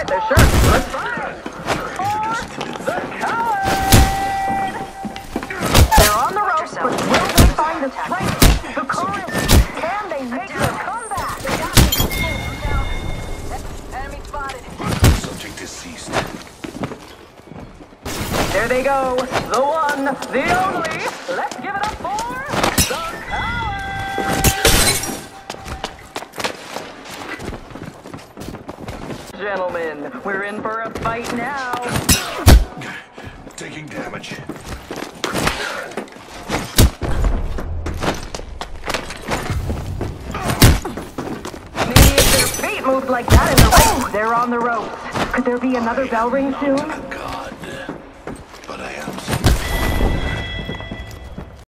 They're sure. Let's fire. The coward! They're on the ropes, but will they find the strength, the courage? Can they make their comeback? Enemy spotted. Subject deceased. There they go. The one, the only. Let's give it up for the coward! Gentlemen, we're in for a fight now. Taking damage. Maybe if their feet moved like that in the ring. They're on the ropes. Could there be another bell ring soon?